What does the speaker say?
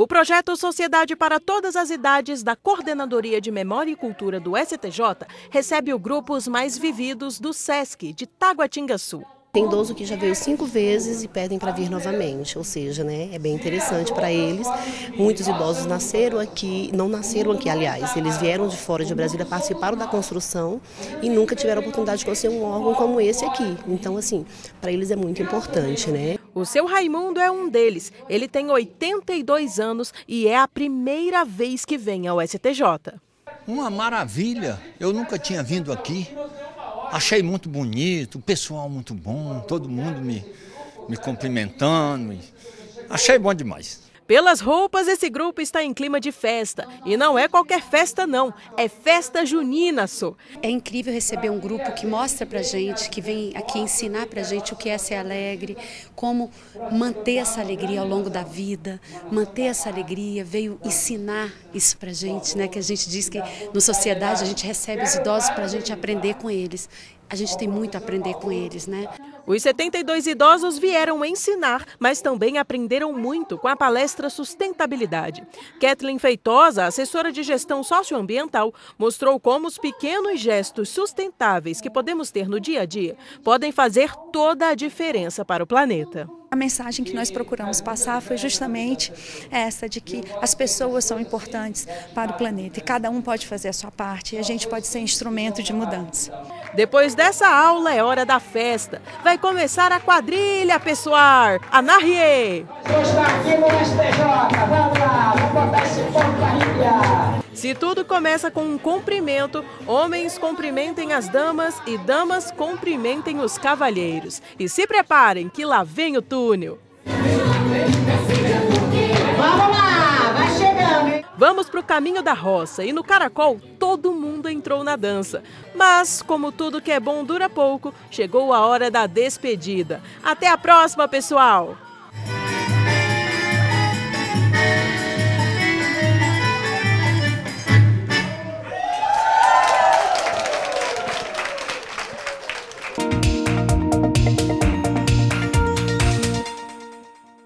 O projeto Sociedade para Todas as Idades da Coordenadoria de Memória e Cultura do STJ recebe o grupo Os Mais Vividos do SESC de Taguatingaçu. Tem idoso que já veio 5 vezes e pedem para vir novamente, ou seja, é bem interessante para eles. Muitos idosos nasceram aqui, não nasceram aqui, aliás, eles vieram de fora de Brasília, participaram da construção e nunca tiveram a oportunidade de conhecer um órgão como esse aqui. Então, assim, para eles é muito importante, O seu Raimundo é um deles. Ele tem 82 anos e é a primeira vez que vem ao STJ. Uma maravilha, eu nunca tinha vindo aqui. Achei muito bonito, o pessoal muito bom, todo mundo me cumprimentando. Achei bom demais. Pelas roupas, esse grupo está em clima de festa. E não é qualquer festa, não. É festa junina, só. É incrível receber um grupo que mostra pra gente, que vem aqui ensinar pra gente o que é ser alegre, como manter essa alegria ao longo da vida, manter essa alegria, veio ensinar isso pra gente, que a gente diz que na sociedade a gente recebe os idosos pra gente aprender com eles. A gente tem muito a aprender com eles, Os 72 idosos vieram ensinar, mas também aprenderam muito com a palestra Sustentabilidade. Kathleen Feitosa, assessora de gestão socioambiental, mostrou como os pequenos gestos sustentáveis que podemos ter no dia a dia podem fazer toda a diferença para o planeta. A mensagem que nós procuramos passar foi justamente essa de que as pessoas são importantes para o planeta e cada um pode fazer a sua parte e a gente pode ser instrumento de mudança. Depois dessa aula é hora da festa. Vai começar a quadrilha, pessoal! Anarrie! Se tudo começa com um cumprimento, homens cumprimentem as damas e damas cumprimentem os cavalheiros. E se preparem que lá vem o túnel. Vamos lá, vai chegando, hein? Vamos para o caminho da roça e no caracol todo mundo entrou na dança. Mas, como tudo que é bom dura pouco, chegou a hora da despedida. Até a próxima, pessoal!